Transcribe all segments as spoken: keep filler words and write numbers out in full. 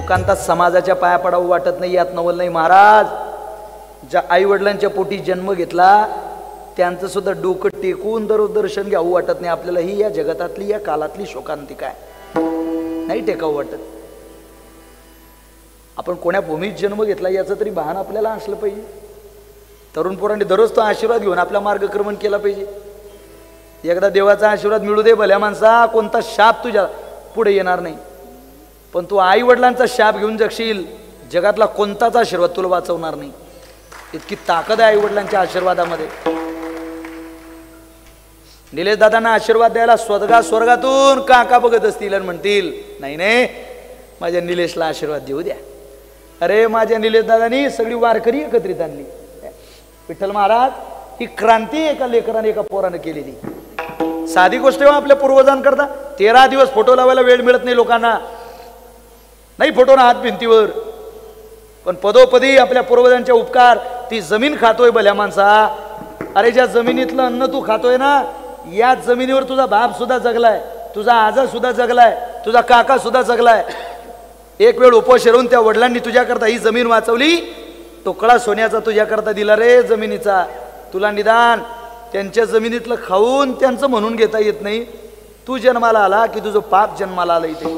लोकांना समाजाच्या पाया पडावं वाटत नाही, यात नवल नाही. महाराज ज्या आई वडिलांच्या पोटी जन्म घेतला त्यांचं सुद्धा डोकं टेकून दररोज दर्शन घ्यावं वाटत नाही. आपल्याला ही या जगतातली या कालातली शोकांतिका आहे, नाही टेकावं वाटत. आपण कोण्या भूमीत जन्म घेतला याचं तरी भान आपल्याला असलं पाहिजे. तरुण पोरांनी दररोज तो आशीर्वाद घेऊन आपला मार्गक्रमण केला पाहिजे. एकदा देवाचा आशीर्वाद मिळू दे भल्या माणसा, कोणता शाप तुझ्या पुढे येणार नाही. पण तू आई वडिलांचा शाप घेऊन जगशील, जगातला कोणताच आशीर्वाद तुला वाचवणार नाही. इतकी ताकद आहे आई वडिलांच्या आशीर्वादामध्ये. निलेश दादांना आशीर्वाद द्यायला स्वर्गा स्वर्गातून काका बघत असतील आणि म्हणतील नाही नाही माझ्या निलेशला आशीर्वाद देऊ द्या. अरे माझ्या निलेश दादांनी सगळी वारकरी एकत्रित आणली. विठ्ठल महाराज ही क्रांती एका लेकराने एका पोरानं केलेली. साधी गोष्ट आहे आपल्या पूर्वजांकरता. तेरा दिवस फोटो लावायला वेळ मिळत नाही लोकांना, नाही फोटो ना हात भिंतीवर, पण पदोपदी आपल्या पूर्वजांचे उपकार. ती जमीन खातोय भल्या माणसा. अरे ज्या जमिनीतलं अन्न तू खातोय ना, या जमिनीवर तुझा बाप सुद्धा जगलाय, तुझा आजा सुद्धा जगलाय, तुझा काका सुद्धा जगलाय. एक वेळ उपवास करून त्या वडिलांनी तुझ्याकरता ही जमीन वाचवली. तोकडा सोन्याचा तुझ्याकरता दिला रे जमिनीचा. तुला निदान त्यांच्या जमिनीतलं खाऊन त्यांचं म्हणून घेता येत नाही. तू जन्माला आला की तुझं पाप जन्माला आलं इथे.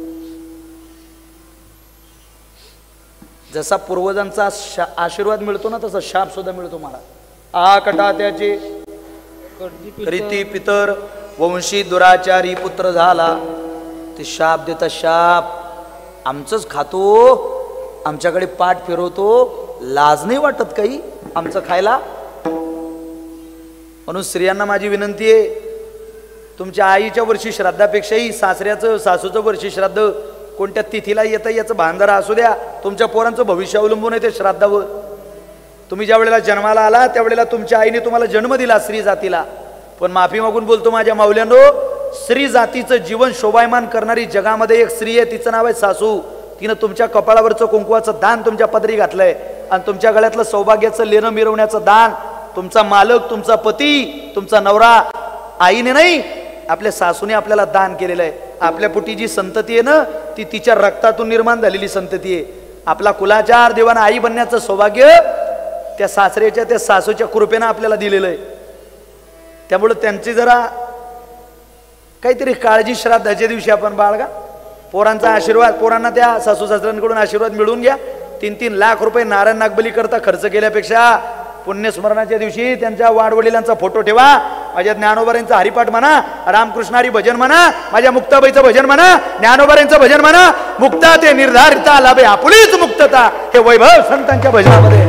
जसा पूर्वजांचा आशीर्वाद मिळतो ना तसा शाप सुद्धा मिळतो मला. आ कटा त्याचे रीती पितर वंशी दुराचारी पुत्र झाला. ते शाप देता शाप. आमचंच खातो, आमच्याकडे पाठ फिरवतो, लाज नाही वाटत काही आमचं खायला. म्हणून स्त्रियांना माझी विनंती आहे, तुमच्या आईच्या वर्षी श्राद्धापेक्षाही सासऱ्याचं सासूचं वर्षी श्राद्ध कोणत्या तिथीला येतं याचं भांधारा असू द्या. तुमच्या पोरांचं भविष्य अवलंबून आहे ते श्राद्धावर. तुम्ही ज्या वेळेला जन्माला आला त्यावेळेला तुमच्या आईने तुम्हाला जन्म दिला स्त्री जातीला. पण माफी मागून बोलतो माझ्या माऊल्यांनो, स्त्री जातीचं जीवन शोभायमान करणारी जगामध्ये एक स्त्री आहे, तिचं नाव आहे सासू. तिनं तुमच्या कपाळावरचं कुंकवाचं दान तुमच्या पदरी घातलंय आणि तुमच्या गळ्यातलं सौभाग्याचं लेणं मिरवण्याचं दान तुमचा मालक, तुमचा पती, तुमचा नवरा आईने नाही आपल्या सासूने आपल्याला दान केलेलं आहे. आपल्या पोटी जी संतती आहे ना ती तिच्या रक्तातून निर्माण झालेली संतती आहे. आपला कुलाचार देवानं आई बनण्याचं सौभाग्य त्या सासऱ्याच्या त्या सासूच्या कृपेनं आपल्याला दिलेलं आहे. त्यामुळे त्यांची जरा काहीतरी काळजी श्राद्धाच्या दिवशी आपण बाळगा. पोरांचा आशीर्वाद, पोरांना त्या सासू सासऱ्यांकडून आशीर्वाद मिळवून घ्या. तीन तीन लाख रुपये नारायण नागबली करता खर्च केल्यापेक्षा पुण्यस्मरणाच्या दिवशी त्यांच्या वाडवडिलांचा फोटो ठेवा. माझ्या ज्ञानोबारांचा हरिपाठ म्हणा, रामकृष्णारी भजन म्हणा, माझ्या मुक्ताबाईचं भजन म्हणा, ज्ञानोबारांचं भजन म्हणा. मुक्ता ते निर्धारिता लाभे आपुलीच मुक्तता, हे वैभव संतांच्या भजनामध्ये.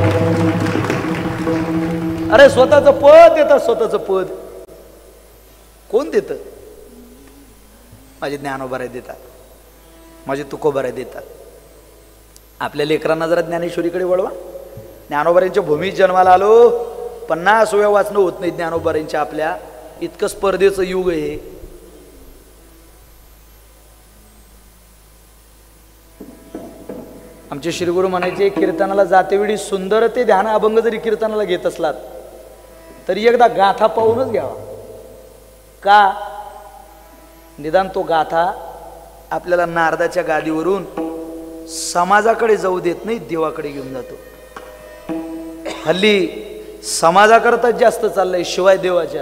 अरे स्वतःचं पद देतात, स्वतःचं पद कोण देतं? माझे ज्ञानोबाराय देतात, माझे तुकोबाराय देतात. आपल्या लेकरांना जरा ज्ञानेश्वरीकडे वळवा. ज्ञानोबारांच्या भूमीत जन्माला आलो, पन्नास वेळा वाचणं होत नाही ज्ञानोबारांच्या. आपल्या इतकं स्पर्धेचं युग आहे. आमचे श्रीगुरु म्हणायचे, कीर्तनाला जातेवेळी सुंदर ते ध्यान अभंग जरी कीर्तनाला घेत असलात तरी एकदा गाथा पाहूनच घ्यावा. का? निदान तो गाथा आपल्याला नारदाच्या गादीवरून समाजाकडे जाऊ देत नाही, देवाकडे घेऊन जातो. हल्ली समाजाकरताच जास्त चाललंय शिवाय देवाच्या.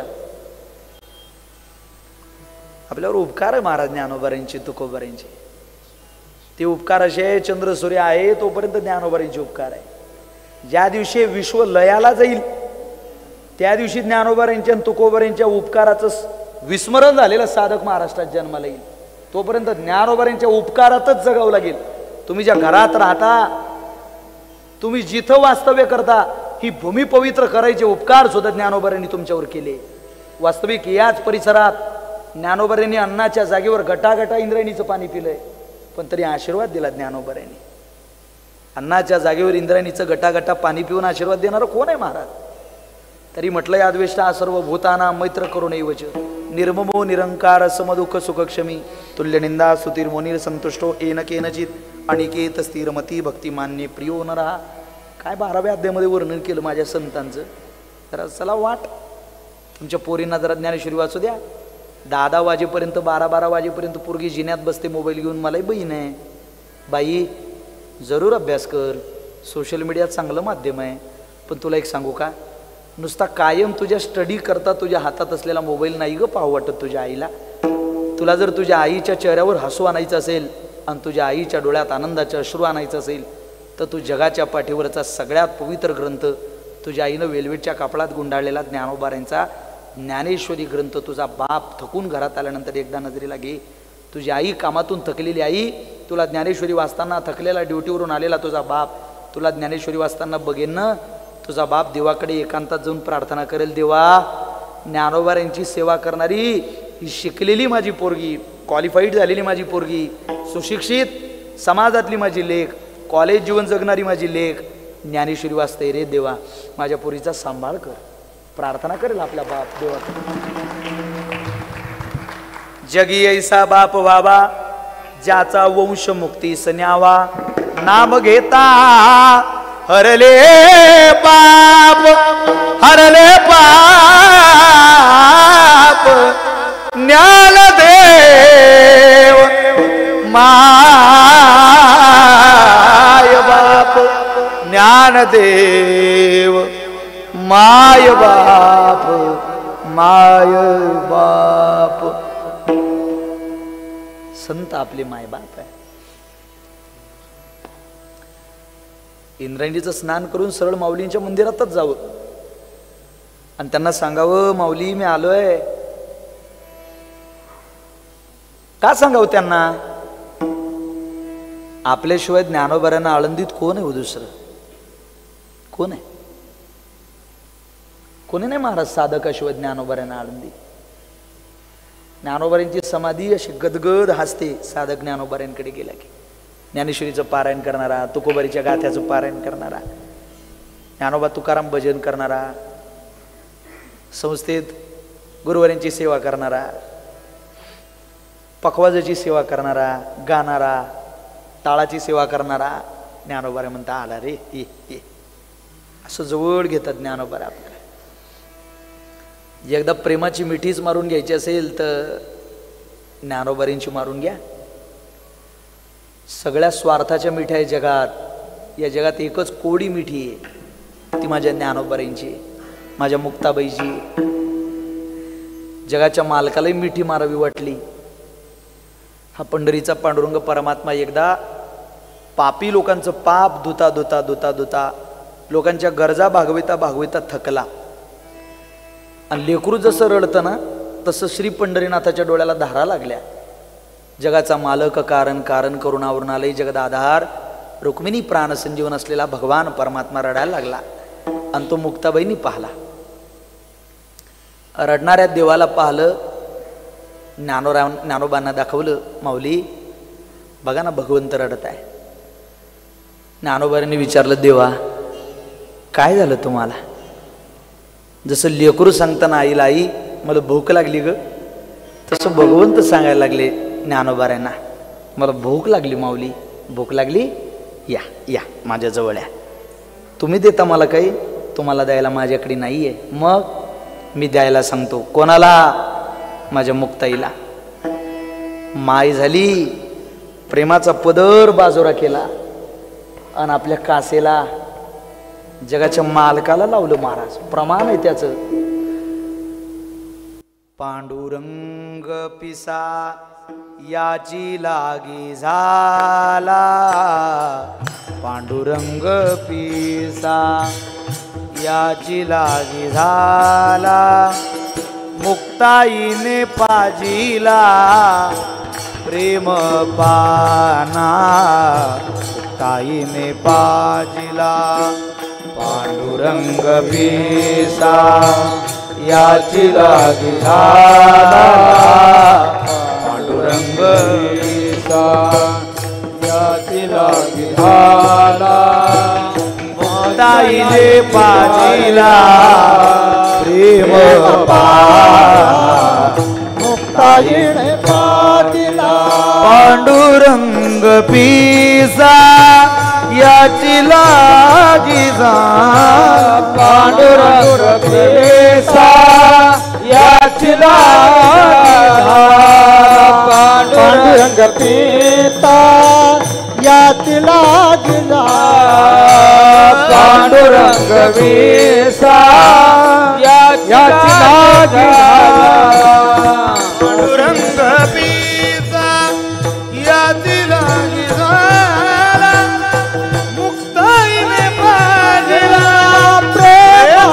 आपल्यावर उपकार आहे महाराज ज्ञानोबारांचे, तुकोबारांचे. ते उपकार असे चंद्र सूर्य आहे तोपर्यंत ज्ञानोबारांचे उपकार आहे. ज्या दिवशी विश्व लयाला जाईल त्या दिवशी ज्ञानोबारांच्या आणि तुकोबारांच्या उपकाराचं विस्मरण झालेलं साधक महाराष्ट्रात जन्माला येईल. तोपर्यंत ज्ञानोबारांच्या उपकारातच जगावं लागेल. तुम्ही ज्या घरात राहता, तुम्ही जिथं वास्तव्य करता, ही भूमी पवित्र करायचे उपकार सुद्धा ज्ञानोबारांनी तुमच्यावर केले. वास्तविक याच परिसरात ज्ञानोबारांनी अन्नाच्या जागेवर गटागटा इंद्रायणीचं पाणी पिलंय, पण तरी आशीर्वाद दिला ज्ञानोबारांनी. अन्नाच्या जागेवर इंद्रायणीचं गटागटा पाणी पिऊन आशीर्वाद देणारं कोण आहे महाराज? तरी म्हटलं याद्वेष्टा सर्व भूताना मैत्र करुणैवच निर्ममो निरंकार समदुःख सुखक्षमी तुल्यनिंदा सुतीर मोनीर संतुष्टो येन केनचित अनिकेत स्थिरमती भक्तिमान्य प्रियो नरा. काय बाराव्या अध्यायामध्ये वर्णन केलं माझ्या संतांचं. जरा चला वाट तुमच्या पोरींना जरा ज्ञानेश्वरी वाचू द्या. दहा दहा वाजेपर्यंत बारा बारा वाजेपर्यंत पोरगी जिन्यात बसते मोबाईल घेऊन. मलाही बहीण आहे, बाई जरूर अभ्यास कर, सोशल मीडिया चांगलं माध्यम आहे, पण तुला एक सांगू का, नुसता कायम तुझ्या स्टडी करता तुझ्या हातात असलेला मोबाईल नाही ग पाहू वाटत तुझ्या आईला. तुला जर तुझ्या आईच्या चेहऱ्यावर हसू आणायचं असेल आणि तुझ्या आईच्या डोळ्यात आनंदाचे अश्रू आणायचं असेल तर तू जगाच्या पाठीवरचा सगळ्यात पवित्र ग्रंथ, तुझ्या आईनं वेलवेटच्या कापडात गुंडाळलेला ज्ञानोबारांचा ज्ञानेश्वरी ग्रंथ तुझा बाप थकून घरात आल्यानंतर एकदा नजरेला घे. तुझी आई कामातून थकलेली आई तुला ज्ञानेश्वरी वाचताना, थकलेला ड्युटीवरून आलेला तुझा बाप तुला ज्ञानेश्वरी वाचताना बघेन ना, तुझा बाप देवाकडे एकांतात जाऊन प्रार्थना करेल, देवा ज्ञानोबारांची सेवा करणारी ही शिकलेली माझी पोरगी, क्वालिफाईड झालेली माझी पोरगी, सुशिक्षित समाजातली माझी लेक, कॉलेज जीवन जगणारी माझी लेक ज्ञानेश्वरी वाचते रे देवा, माझ्या पोरीचा सांभाळ कर. प्रार्थना करेल आपला बाप देवाकडे. जगी ऐसा बाप व्हावा ज्याचा वंश मुक्तीस न्यावा, नाम घेता हरले पाप, हरले पाप, ज्ञानदेव माय बाप, ज्ञानदेव माय बाप, माय बाप. संत आपले माय बाप आहे. इंद्रायणीचं स्नान करून सरळ माऊलींच्या मंदिरातच जावं आणि त्यांना सांगावं, माऊली मी आलोय. का सांगावं त्यांना? आपल्याशिवाय ज्ञानोबारांना आळंदीत कोण आहे हो दुसरं? कोण आहे? कोणी नाही महाराज साधकाशिवाय ज्ञानोबारांना आळंदी. ज्ञानोबारांची समाधी अशी गदगद हसते साधक ज्ञानोबारांकडे गेला की. ज्ञानेश्वरीचं पारायण करणारा, तुकोबारीच्या गाथ्याचं पारायण करणारा, ज्ञानोबा तुकाराम भजन करणारा, संस्थेत गुरुवारांची सेवा करणारा, पखवाजाची सेवा करणारा, गाणारा, टाळाची सेवा करणारा, ज्ञानोबारा म्हणता आला रे ये ये, असं जवळ घेतात ज्ञानोबारा आपल्याला. एकदा प्रेमाची मिठीच मारून घ्यायची असेल तर ज्ञानोबारींची मारून घ्या. सगळ्या स्वार्थाच्या मिठ्या जगात, या जगात एकच कोडी मिठी आहे, ती माझ्या ज्ञानोबारींची, माझ्या मुक्ताबाईची. जगाच्या मालकालाही मिठी मारावी वाटली. हा पंढरीचा पांडुरंग परमात्मा एकदा पापी लोकांचं पाप धुता धुता धुता धुता लोकांच्या गरजा भागविता भागविता थकला आणि लेकरू जसं रडतं ना तसं श्री पंढरीनाथाच्या डोळ्याला धारा लागल्या. जगाचा मालक कारण, कारण करुणावरून आलंय जगद आधार, रुक्मिणी प्राण संजीवन असलेला भगवान परमात्मा रडायला लागला आणि तो मुक्ताबाईंनी पाहला. रडणाऱ्या देवाला पाहलं, ज्ञानोराव ज्ञानोबांना दाखवलं, माऊली बघा ना भगवंत रडत आहे. ज्ञानोबांनी विचारलं, देवा काय झालं तुम्हाला? जसं लेकरू सांगताना आईला, आई मला भूक लागली ग, तसं भगवंत सांगायला लागले ज्ञानोबाऱ्यांना, मला भूक लागली माऊली, भूक लागली, या या माझ्या जवळ या. तुम्ही देता मला काही? तुम्हाला द्यायला माझ्याकडे नाही आहे. मग मी द्यायला सांगतो. कोणाला? माझ्या मुक्ताईला. माय झाली, प्रेमाचा पदर बाजूरा केला आणि आपल्या कासेला जगाच्या मालकाला लावलं महाराज. प्रमाण आहे त्याचं. पांडुरंग पिसा याची लागी झाला, पांडुरंग पिसा याची लागी झाला, मुक्ताईने पाजिला प्रेम पाना, मुक्ताईने पाजिला पांडुरंग पिसा याची लागी झाला, पांडुरंग पिसा याची लागी झाला, मुक्ताईने पाजिला प्रेम पाना, मुक्ताईने पाजिला पांडुरंग पिसा याची लागी झाला, पांडुरंग पिसा याची लागी झाला, पांडुरंग पिसा यातिला गिला पांडुरंग विसा यातिला गिला पांडुरंग विसा यातिला गिला मुक्ताईने पाजिला प्रेम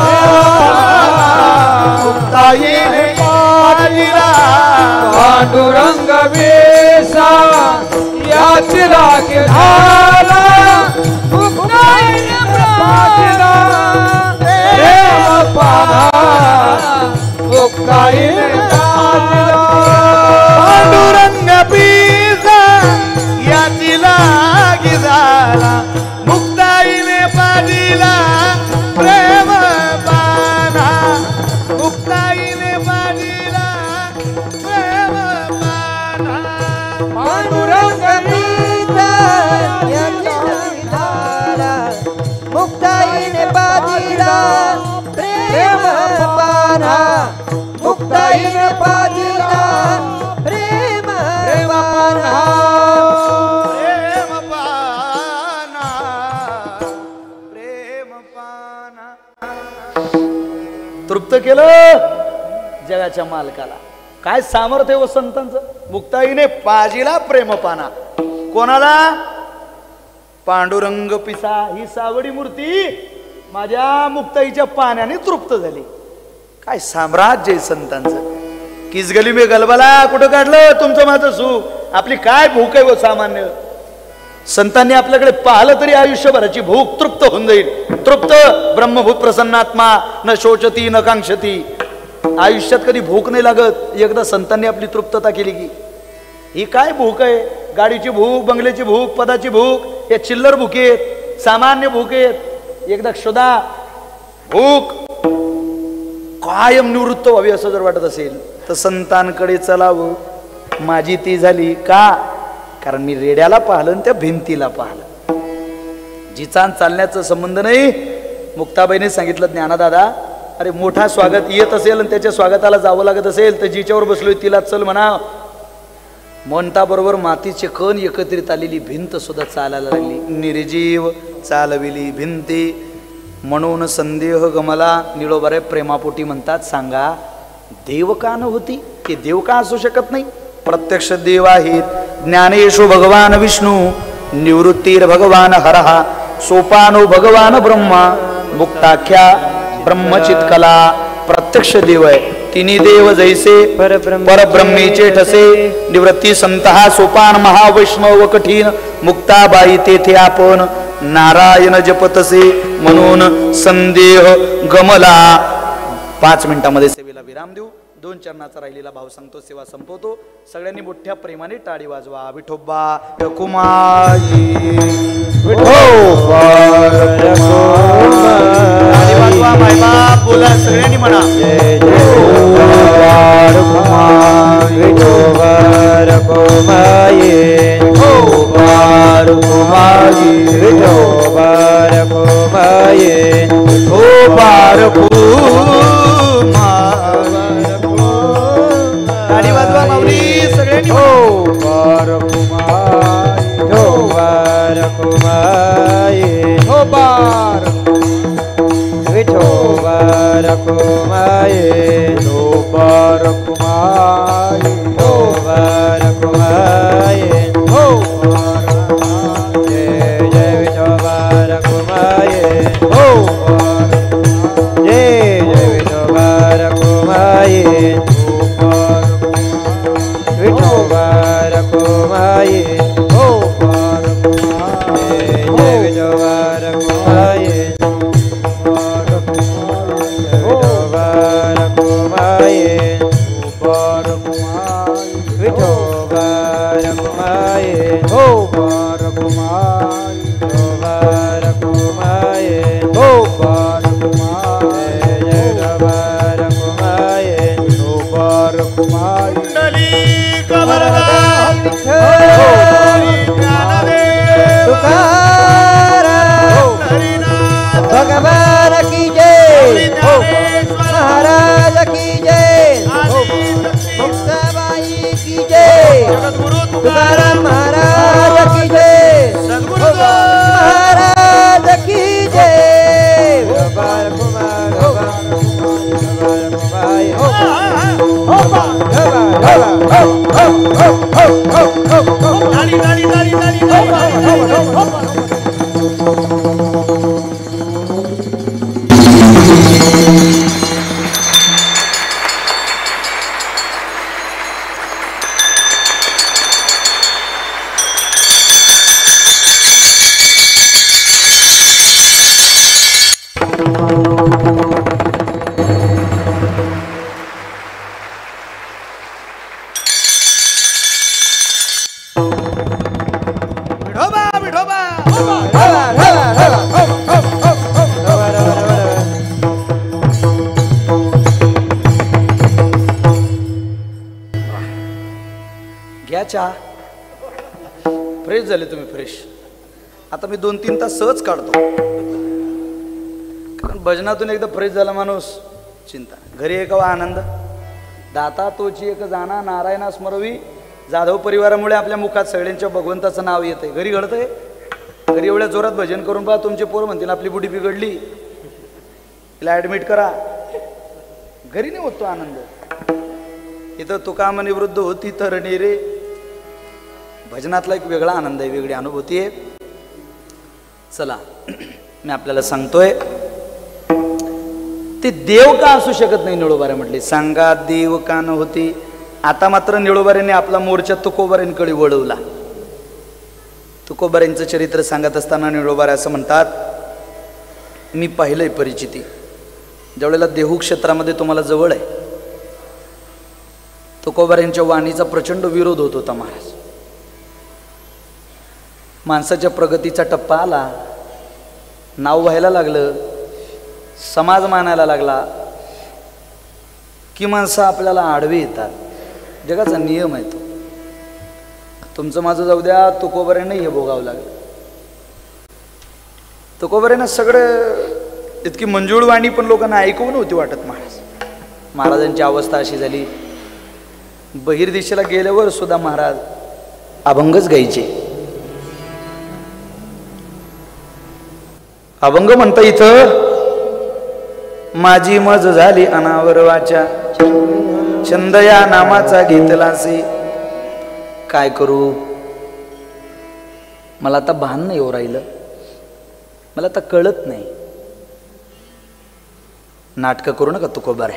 मुक्ताईने पाजिला पांडुरंग विसा यातिला गिला मुक्ताईने पाजिला प्रेम पाना मुक्ताईने पाजिला पांडुरंग पिसा यातिला गिजाला मुक्ताईने पाजिला प्रेम पाना मुक्ताईने पाजिला प्रेम पाना पांडुरंग पिसा यातिला गिला मुक्ताईने पाजिला प्रेम पाना मुक्ताईने पाजिला प्रेम पाना प्रेम पाना प्रेम पाना तृप्त केलं जगाच्या मालकाला. काय सामर्थ्य व संतांचं. मुक्ताईने पाजिला प्रेम पाना. कोणाला? पांडुरंग पिसा ही सावडी मूर्ती माझ्या मुक्ताईच्या पाण्याने तृप्त झाली. काय साम्राज्य संतांचं. किस गली में गलबला कुठं काढलं तुमचं माझं सुख. आपली काय भूक आहे व सामान्य. संतांनी आपल्याकडे पाहिलं तरी आयुष्यभराची भूक तृप्त होऊन जाईल. तृप्त ब्रह्मभूत प्रसन्नात्मा न शोचती न कांक्षती. आयुष्यात कधी भूक नाही लागत. एकदा संतांनी आपली तृप्तता केली की ही काय भूक आहे. गाडीची भूक, बंगल्याची भूक, पदाची भूक, हे चिल्लर भूक आहेत, सामान्य भूक आहेत. एकदा क्षुधा भूक कायम निवृत्त व्हावी असं जर वाटत असेल तर संतांकडे चलावं. माझी ती झाली का? कारण मी रेड्याला पाहिलं आणि त्या भिंतीला पाहिलं. जिचा चालण्याचा संबंध नाही. मुक्ताबाईने सांगितलं ज्ञानादादा अरे मोठा स्वागत येत असेल आणि त्याच्या स्वागताला जावं लागत असेल तर जिच्यावर बसलोय तिला चल म्हणा. म्हणता बरोबर मातीचे कण एकत्रित आलेली भिंत सुद्धा चालायला लागली. निर्जीव चालविली भिंती म्हणून संदेह गमला. निळोबारे प्रेमापोटी म्हणतात सांगा देव का न होती. ते देव का असू शकत नाही. प्रत्यक्ष देव आहेत. ज्ञानेशो भगवान विष्णू निवृत्तीर भगवान हरहा सोपानो भगवान ब्रह्मा मुक्ताख्या ब्रह्मचितकला. प्रत्यक्ष देव आहे. तिन्ही देव जैसे परब्रह्मीचे ठसे. निवृत्ती संतहा सोपान महावैष्णव कठीण मुक्ताबाई तेथे आपण नारायण जपतसे म्हणून संदेह गमला. पाच मिनिटांमध्ये सेवेला विराम देऊ. दोन चरणाचा राहिलेला भाव सांगतो. सेवा संपवतो. सगळ्यांनी मोठ्या प्रेमाने टाळी वाजवा. विठोबा कुमारी विठोबा टाळी वाजवा. मायबाप बोला सगळ्यांनी म्हणा जय जय विठोबा कुमारी विठोबा कुमारी विठोबा कुमारी विठोबा कुमारी. टाळी वाजवा माऊली सगळ्यांनी. हो बार कुमारी हो बार कुमारी हो बार विठोबार कुमारी हो बार कुमारी हो बार कुमारी हो बार जय जय विठोबार कुमारी हो बार जय जय विठोबार कुमारी विठोबार कुमारी हो बार कुमारी जय विठोबार कुमारी विठोबार घ्या चहा. फ्रेश झाले तुम्ही, फ्रेश. आता मी दोन तीन तास सहज काढतो, कारण भजनातून एकदा फ्रेश झाला माणूस चिंता घरी एक आनंद. दाता तोची एक जाणा नारायणा स्मरवी. जाधव परिवारामुळे आपल्या मुखात सगळ्यांच्या भगवंताचं नाव येतंय. घरी घडतंय, घरी एवढ्या जोरात भजन करून पहा, तुमचे पोर म्हणतील आपली बुडी बिघडली, तिला ऍडमिट करा. घरी नाही होतो आनंद. इथं तुका म्हणे वृद्ध होती तरणी रे. भजनातला एक वेगळा आनंद आहे, वेगळी अनुभूती आहे. चला मी आपल्याला सांगतोय, ते देव का असू शकत नाही. निळोबारे म्हटले सांगा देव का न होती. आता मात्र निळोबाऱ्यांनी आपला मोर्चा तुकोबाऱ्यांकडे वळवला. तुकोबाऱ्यांचं चरित्र सांगत असताना निळोबारे असं म्हणतात, मी पाहिलंय परिचिती. ज्यावेळेला देहू क्षेत्रामध्ये तुम्हाला जवळ आहे, तुकोबाऱ्यांच्या वाणीचा प्रचंड विरोध होत होता महाराज. माणसाच्या प्रगतीचा टप्पा आला, नाव व्हायला लागलं, समाज मानायला लागला की माणसं आपल्याला आडवे येतात. जगाचा नियम आहे तो. तुमचं माझं जाऊ द्या, तुकोबाऱ्यांना हे भोगावं लागलं. तुकोबाऱ्यांना सगळं इतकी मंजूळ वाणी पण लोकांना ऐकू नव्हती वाटत महाराज. महाराजांची अवस्था अशी झाली, बहिर्दिशेला गेल्यावर सुद्धा महाराज अभंगच गायचे. अभंग म्हणता इथं, माझी मज झाली अनावर वाचा, छंद या नामाचा घेतलासे. काय करू, मला आता भान नाही हो राहिलं, मला आता कळत नाही. नाटकं करू नका तुकोबारे.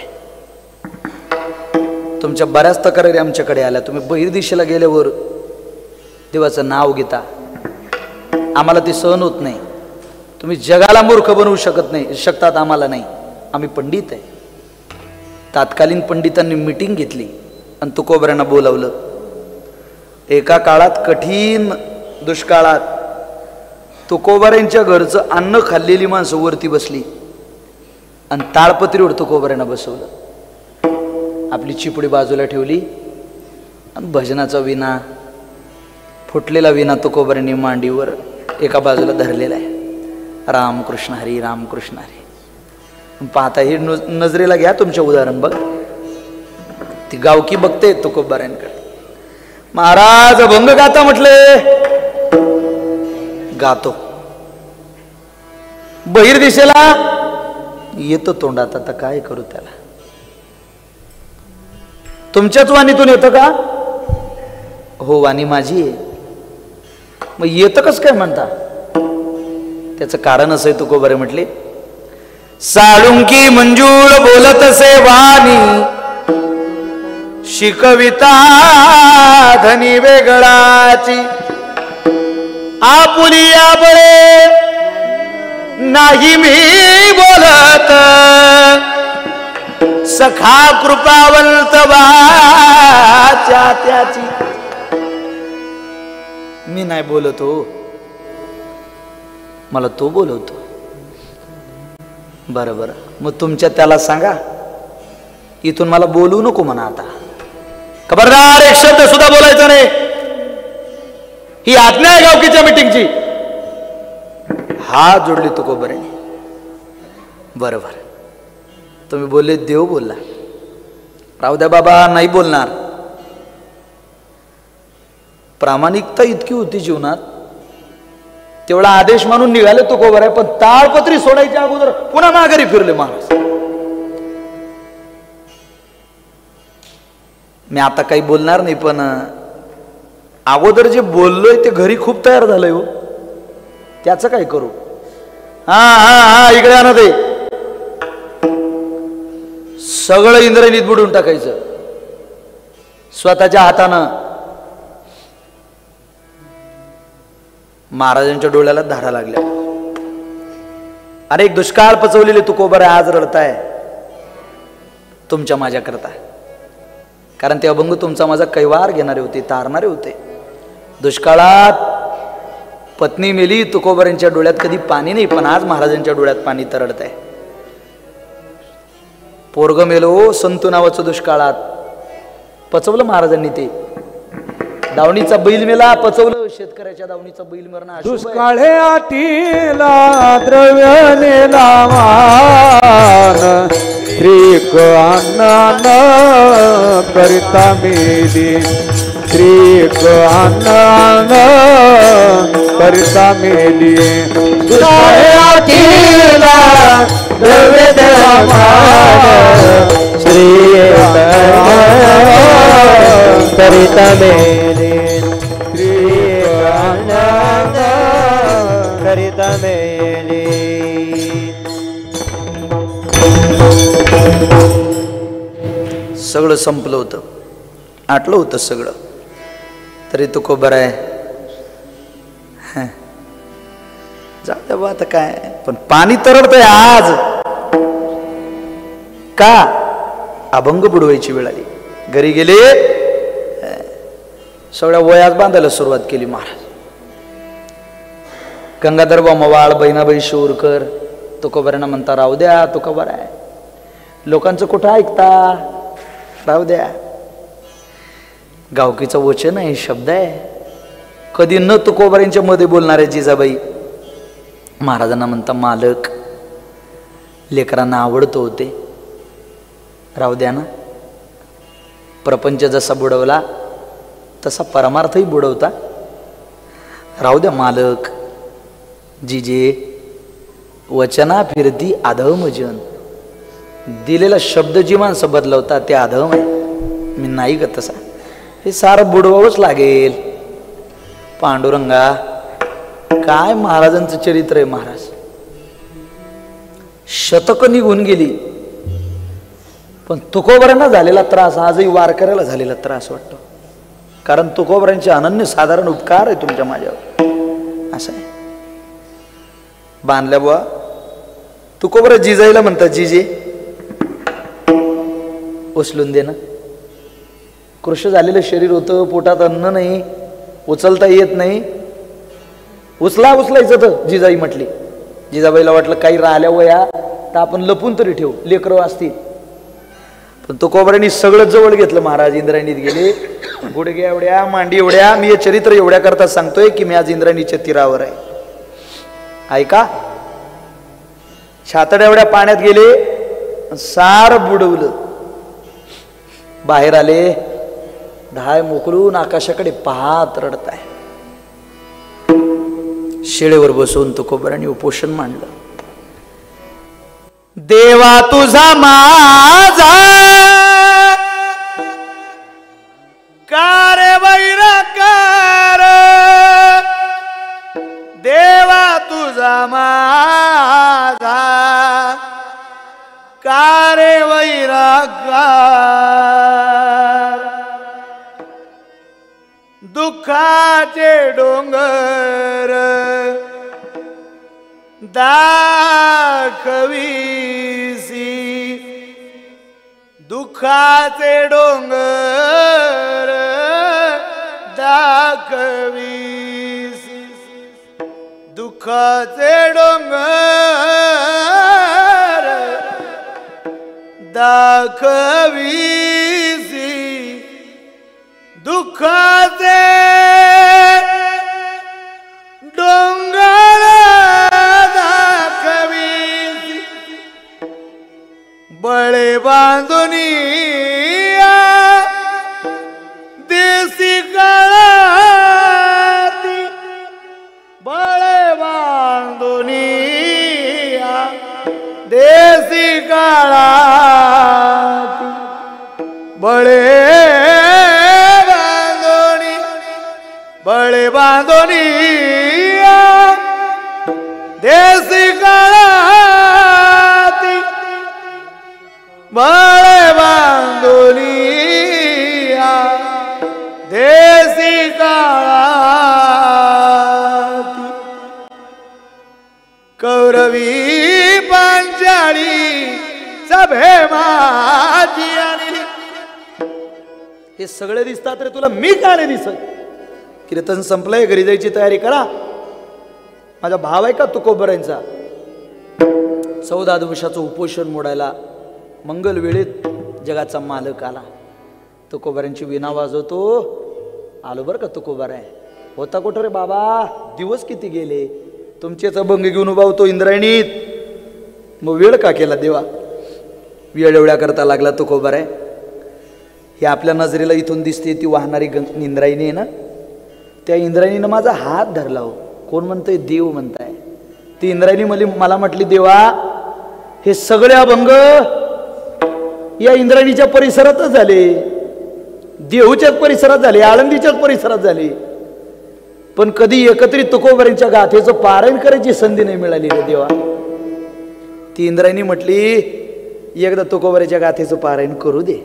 तुमच्या बऱ्याच तक्रारी आमच्याकडे आल्या. तुम्ही बहिर्दिशेला गेल्यावर देवाचं नाव घेता, आम्हाला ते सहन होत नाही. तुम्ही जगाला मूर्ख बनवू शकत नाही शकतात, आम्हाला नाही. आम्ही पंडित आहे. तात्कालीन पंडितांनी मीटिंग घेतली आणि तुकोबाऱ्यांना बोलावलं. एका काळात, कठीण दुष्काळात, तुकोबाऱ्यांच्या घरचं अन्न खाल्लेली माणसं वरती बसली आणि ताळपत्रीवर तुकोबाऱ्यांना बसवलं. आपली चिपडी बाजूला ठेवली आणि भजनाचा विना, फुटलेला विना तुकोबाऱ्यांनी मांडीवर एका बाजूला धरलेला आहे. रामकृष्ण हरी, रामकृष्ण हरी. पाहता हे नजरेला घ्या तुमच्या उदाहरण. बघ, ती गावकी बघते तुकोबाऱ्यांकडे. महाराज अभंग गाता म्हटले, गातो. बहिर्दिशेला येतो तोंडात, आता काय करू त्याला. तुमच्याच वाणीतून येतं का? हो, वाणी माझी आहे. मग येतं कस काय म्हणता? त्याचं कारण असं आहे, तुकोबारे म्हटले, साळुंकी मंजूळ बोलत असे वाणी, शिकविता धनी वेगळाची. आपुलिया बळे नाही मी बोलत, सखा कृपावंत वाच्या त्याची. मी नाही बोलतो, मला तो बोलवतो. बरं बरं, मग तुमच्या त्याला सांगा, इथून मला बोलू नको म्हणा. आता खबरदार, एक शब्द सुद्धा बोलायचा नाही. ही आज्ञा आहे गावकीच्या मीटिंगची. हात जोडले तुकोबारे. बरोबर, तुम्ही बोलले, देव बोलला. राहू द्या बाबा, नाही बोलणार. प्रामाणिकता इतकी होती जीवनात, तेवढा आदेश मानून निघाले तुकोबारे. पण ताळपत्री सोडायच्या अगोदर पुन्हा माघारी फिरले महाराज. मी आता काही बोलणार नाही, पण अगोदर जे बोललोय ते घरी खूप तयार झालंय हो. त्याचं काय करू? हा हा हा इकडे आणा ते सगळं इंद्रायणीत बुडून टाकायचं स्वतःच्या हातानं. महाराजांच्या डोळ्याला धारा लागल्या. अनेक दुष्काळ पचवलेले तुकोबरे आज रडताय तुमच्या माझ्या करता. कारण ते अभंग तुमचा माझा कैवार घेणारे होते, तारणारे होते. दुष्काळात पत्नी मेली, तुकोबऱ्यांच्या डोळ्यात कधी पाणी नाही, पण आज महाराजांच्या डोळ्यात पाणी तरळत आहे. पोरग मेलो संतू नावाचं दुष्काळात, पचवलं महाराजांनी ते. दावणीचा बैल मेला, पचवलं. शेतकऱ्याच्या दावणीचा बैल मरणं दुष्काळे आटीला द्रव्य नेला मान, श्रीक अन्न करिता मेली, श्रीक अन्न करिता मेली. दुष्काळे आटीला द्रव्य नेला मान, श्रीक करिता मेली, करिता मेली. सगळं संपलं होतं, आटलं होतं सगळं, तरी तुकोबर आहे. जाऊ द्या बा आता काय, पण पाणी तरळतंय आज. का? अभंग बुडवायची वेळ आली. घरी गेले, सगळ्या वयात बांधायला सुरुवात केली महाराज. गंगाधर मवाळ, बहिणाबाई शिवरकर तुकोबऱ्यांना म्हणता राहू द्या, तुकोबर आहे. लोकांचं कुठं ऐकता, राहू द्या. गावकीचं वचन आहे, शब्द आहे. कधी न तुकोबऱ्यांच्या मध्ये बोलणारे जिजाबाई महाराजांना म्हणता मालक, लेकरांना आवडतो होते, राहू द्या ना. प्रपंच जसा बुडवला तसा परमार्थही बुडवता, राहू द्या मालक. जिजे वचना फिरती आधम जन, दिलेला शब्द जी माणसं बदलवतात ते आधम आहे. मी नाही का तसा, हे सारं बुडवावंच लागेल. पांडुरंगा, काय महाराजांचं चरित्र आहे. महाराज शतक निघून गेली, पण तुकोबऱ्यांना झालेला त्रास आजही वारकऱ्याला झालेला त्रास वाटतो. कारण तुकोबऱ्यांचे अनन्य साधारण उपकार आहे तुमच्या माझ्यावर. असं आहे. बांधल्या बुवा, तुकोबऱ्या जिजाईला म्हणतात जिजे उचलून दे ना. कृश झालेलं शरीर होतं, पोटात अन्न नाही, उचलता येत नाही. उचला उचलायचं तर जिजाई म्हटली. जिजाबाईला वाटलं काही राहिल्या वया तर आपण लपून तरी ठेवू, लेकरं असतील. पण तुकोबऱ्यांनी सगळं जवळ घेतलं. महाराज इंद्रायणीत गेले, गुडघ्या एवढ्या, मांडी एवढ्या. मी हे चरित्र एवढ्या करता सांगतोय की मी आज इंद्रायणीच्या तीरावर आहे. ऐका, छातड्या एवढ्या पाण्यात गेले, सार बुडवलं. बाहेर आले, ढाळ मोकळून आकाशाकडे पाहत रडताय. शिळेवर बसून तुकोबऱ्यांनी उपोषण मांडलं. देवा तुझा माझा कार वैरकार, देवा तुझा माझा कार वैराकार, दुःखाचे डोंगर दाखवीसी, दुःखाचे डोंगर दाखवीसी, दुःखाचे डोंगर दाखवीसी, दुःखाचे डोंगर दाखवीसी, बळे बांधुनी देसी काळाती, बळे बांधुनी देसी काळाती, बळे बांधोनी, बळे बांधोनी देसी काळाती बाळे बांधोलिया देसी काळाती कौरवी पांचाळी सभे माझी आणि हे सगळे दिसतात रे तुला, मी का नाही दिसत? कीर्तन संपलंय, घरी जायची तयारी करा. माझा भाव आहे का तुकोबरांचा, चौदा दिवसाचं उपोषण मोडायला मंगल वेळेत जगाचा मालक आला. तुकोबरांची विणा वाजवतो, आलो बरं का तुकोबर आहे. होता कुठं रे बाबा, दिवस किती गेले, तुमचेच अभंग घेऊन उभा होतो इंद्रायणीत. मग वेळ का केला देवा, वेळ एवढ्या करता लागला तुकोबर आहे. ही आपल्या नजरेला इथून दिसते ती वाहणारी गंग इंद्रायणी आहे ना, त्या इंद्रायणीनं माझा हात धरला. हो, कोण म्हणतंय? देव म्हणताय. ती इंद्रायणी मला मला म्हटली, देवा हे सगळे अभंग या इंद्रायणीच्या परिसरातच झाले, देहूच्याच परिसरात झाले, आळंदीच्याच परिसरात झाले, पण कधी एकत्रित तुकोबरांच्या गाथेचं पारायण करायची संधी नाही मिळाली रे देवा. ती इंद्रायणी म्हटली, एकदा तुकोबराच्या गाथेचं पारायण करू दे.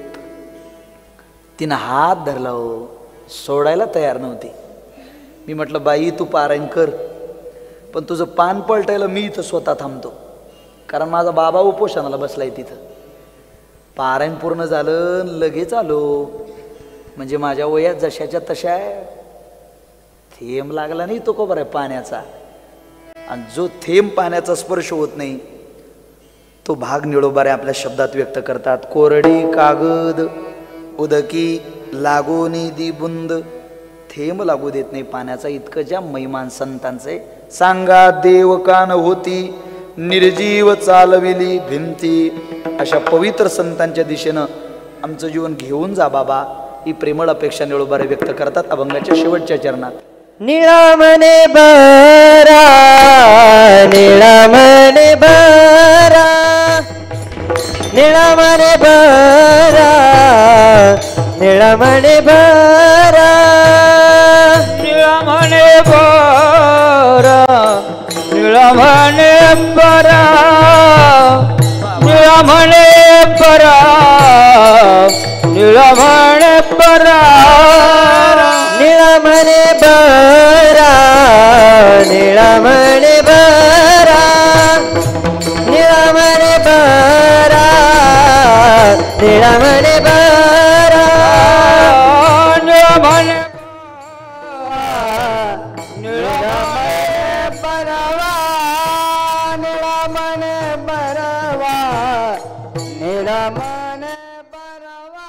तिनं हात धरला. हो, सोडायला तयार नव्हती. मी म्हटलं, बाई तू पारायण कर, पण तुझं पान पलटायला मी इथं स्वतः थांबतो, कारण माझा बाबा उपोषणाला बसलाय तिथं. पारायण पूर्ण झालं, लगेच आलो. म्हणजे माझ्या वयात जशाच्या तशा आहे, थेंब लागला नाही तो कोबर आहे पाण्याचा, आणि जो थेंब पाण्याचा स्पर्श होत नाही तो भाग निळोबारे आपल्या शब्दात व्यक्त करतात. कोरडी कागद उदकी लागोनी दी बुंद, थेंब लागू देत नाही पाण्याचा, इतकं ज्या महिमान संतांचे. सांगा देव कान होती निर्जीव चालविली भिंती, अशा पवित्र संतांच्या दिशेनं आमचं जीवन घेऊन जा बाबा, ही प्रेमळ अपेक्षा निळोबारे व्यक्त करतात अभंगाच्या शेवटच्या चरणात. निळा मने बरा, निळा मने बरा, निळा मने बरा, निळा मने बरा, निळा मने बरा, निळा मने बरा, निळा मने बरा, निळा मने बरा, निळा मने बरा, निळा मने बरा, निळा मने बरा, निळा मने बरा, निळा मने निळा मने बरावा, निळा मने बरावा, निळा मने बरावा.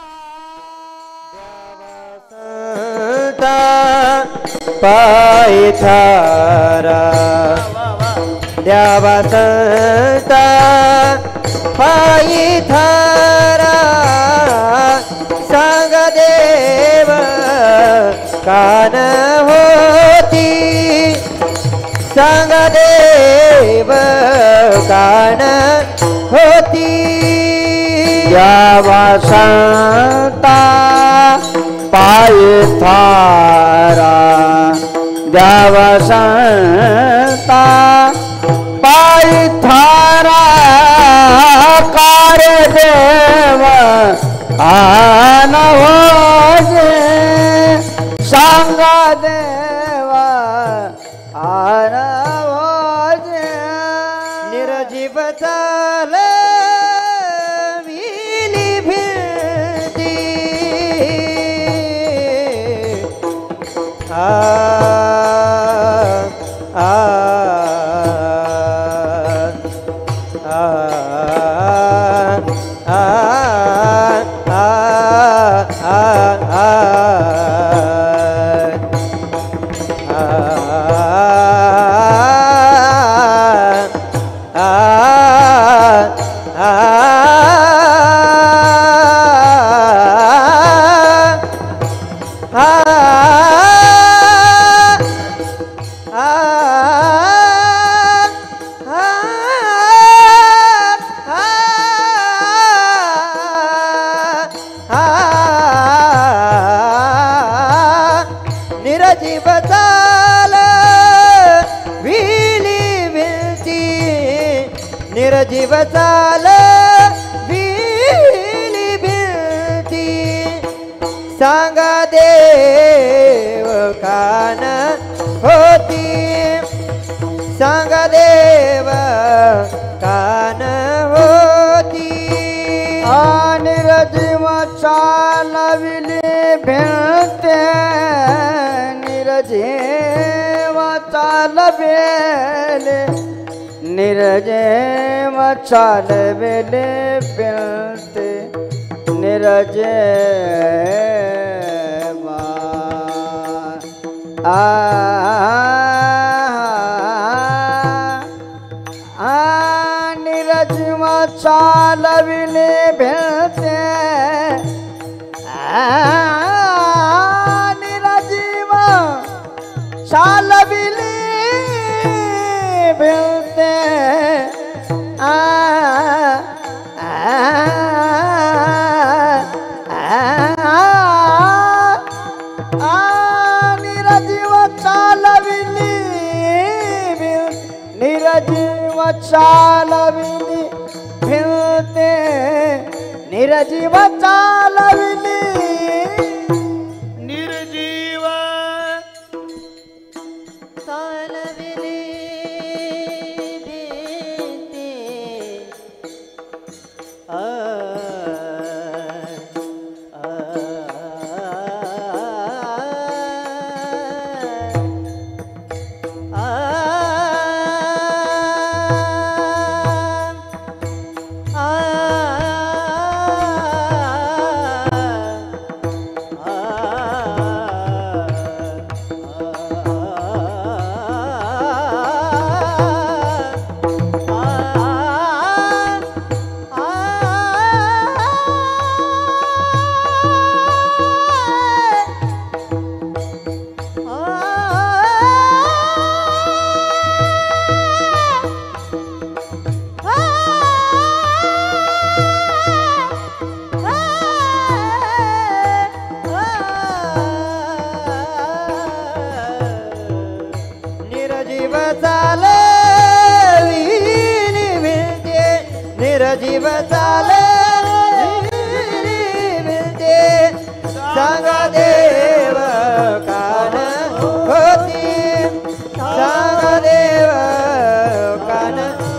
पायथारा द्यावा संता, पायथारा सांग देव कान होती, सांग देव कान होती. द्यावा संता पायथारा, द्यावा संता पायथारा, कार देव आन होजे, सांगा देवा आन होजे. निर्जीव चाले विली भिंती, आ आ आ आ निर्जीव चाल विली भिंती सांगा देव कान होती सांगा देव कान होती निर्जीव चालविले भेटते निर्जीव चालवेले निर्जीव चालवेले भेटते निर्जीव आ निर्जीव चालविले भेटते निर्जीव चालविले भेटते निर्जीव चालविले निर्जीव चालविली फिरते निर्जीव चालविली निर्जीव चालविली भिंती आ निर्जीव चालविली भिंती निर्जीव चालविली भिंती सांगा देव कान होती सांगा देव कान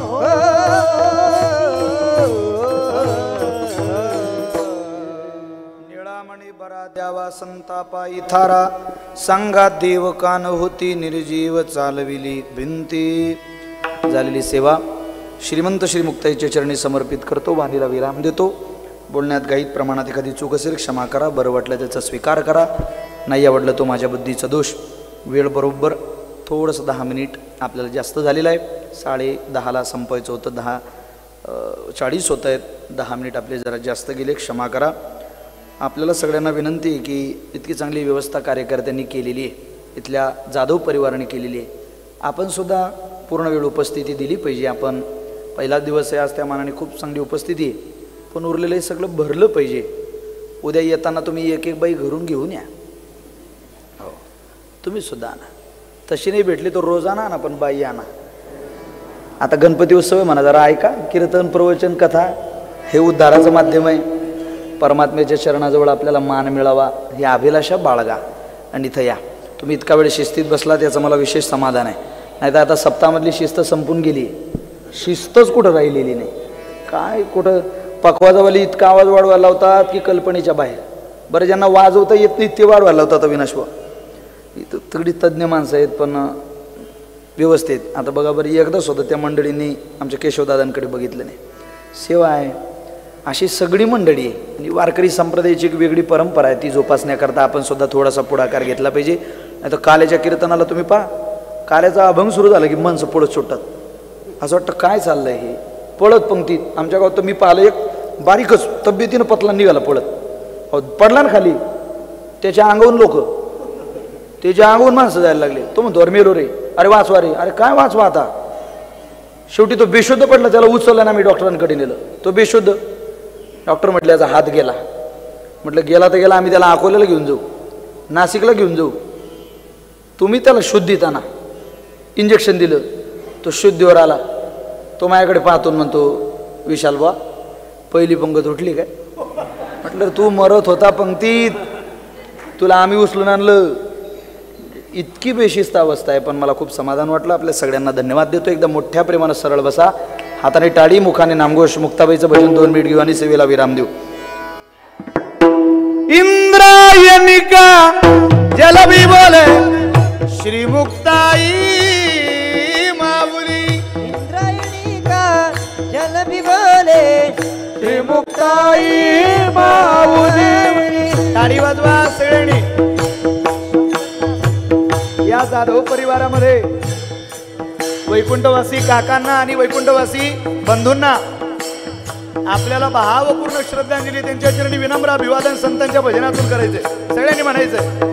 निळामणी बरा द्यावा संतापा इथारा सांगा देव कान होती निर्जीव चालविली भिंती. झालेली सेवा श्रीमंत श्री मुक्ताईच्या चरणी समर्पित करतो. वाणीला विराम देतो. बोलण्यात गाईत प्रमाणात एखादी चूक असेल क्षमा करा. बरं वाटलं त्याचा स्वीकार करा. नाही आवडलं तो माझ्या बुद्धीचा दोष. वेळ बरोबर थोडंसं दहा मिनिट आपल्याला जास्त झालेलं आहे. साडे दहाला संपायचं होतं. दहा चाळीस होत आहेत. दहा मिनिट आपले जरा जास्त गेले. क्षमा करा. आपल्याला सगळ्यांना विनंती आहे की इतकी चांगली व्यवस्था कार्यकर्त्यांनी केलेली आहे. इथल्या जाधव परिवाराने केलेली आहे. आपण सुद्धा पूर्ण वेळ उपस्थिती दिली पाहिजे. आपण पहिला दिवस आहे आज, त्या मानाने खूप चांगली उपस्थिती आहे. पण उरलेलं हे सगळं भरलं पाहिजे. उद्या येताना तुम्ही एक एक बाई घरून घेऊन या. हो, तुम्ही सुद्धा आणा. तशी नाही भेटली तर रोज आणा ना, पण बाई आणा. आता गणपती उत्सव आहे म्हणा, जरा ऐका. कीर्तन प्रवचन कथा हे उद्धाराचं माध्यम आहे. परमात्म्याच्या चरणाजवळ आपल्याला मान मिळावा ही अभिलाषा बाळगा आणि इथं या. तुम्ही इतका वेळ शिस्तीत बसला त्याचं मला विशेष समाधान आहे. नाही तर आता सप्ताहामधली शिस्त संपून गेली. शिस्तच कुठं राहिलेली नाही. काय कुठं पखवाजावाली इतका आवाज वाढवायला लावतात की कल्पनेच्या बाहेर. बरं, ज्यांना वाजवता येत नाही ते वाढवायला लावतात अविनाश्व. इथं तगडी तज्ज्ञ माणसं आहेत पण व्यवस्थित. आता बघा बरं, एकदाच होतं त्या मंडळींनी आमच्या केशवदादांकडे बघितलं नाही. सेवा आहे अशी सगळी मंडळी आहे. आणि वारकरी संप्रदायाची एक वेगळी परंपरा आहे. ती जोपासण्याकरता आपण सुद्धा थोडासा पुढाकार घेतला पाहिजे. नाही तर काल्याच्या कीर्तनाला तुम्ही पहा, काल्याचा अभंग सुरू झाला की माणसं पळत सुटतात. असं वाटतं काय चाललंय हे. पळत पंक्तीत आमच्या गावात तर मी पाहिलं, एक बारीकच तब्येतीनं पतला निघाला पळत. पडला ना खाली, त्याच्या अंगावून लोक त्याच्या अंगावून माणसं जायला लागले. तो म्हणतो अरे मेलो रे, अरे वाचवा रे. अरे काय वाचवा आता. शेवटी तो बेशुद्ध पडला. त्याला उचलला ना, मी डॉक्टरांकडे नेलं. तो बेशुद्ध. डॉक्टर म्हटले याचा हात गेला. म्हटलं गेला तर गेला, आम्ही त्याला अकोल्याला घेऊन जाऊ, नाशिकला घेऊन जाऊ. तुम्ही त्याला शुद्धीत आणा. इंजेक्शन दिलं, तो शुद्धीवर आला. तो माझ्याकडे पाहतून म्हणतो विशाल बा पहिली पंगत उठली काय. म्हटलं तू मरत होता पंक्तीत, तुला आम्ही उचलून आणलं. इतकी बेशिस्त अवस्था आहे, पण मला खूप समाधान वाटलं. आपल्या सगळ्यांना धन्यवाद देतो. एकदा मोठ्या प्रेमानं सरळ बसा, हाताने टाळी, मुखाने नामघोष. मुक्ताबाईचं भजन दोन मिनिट घेऊ आणि सेवेला विराम देऊ. इंद्रायनिका जलबी बोले श्री मुक्ताई माऊली. इंद्रायणी का जल भी बोले श्री मुक्ताई माऊली. टाळी वाजवा सगळ्यांनी. या जाधव परिवारामध्ये वैकुंठवासी काकांना आणि वैकुंठवासी बंधूंना आपल्याला भावपूर्ण श्रद्धांजली त्यांच्या चरणी विनम्र अभिवादन संतांच्या भजनातून करायचंय. सगळ्यांनी म्हणायचंय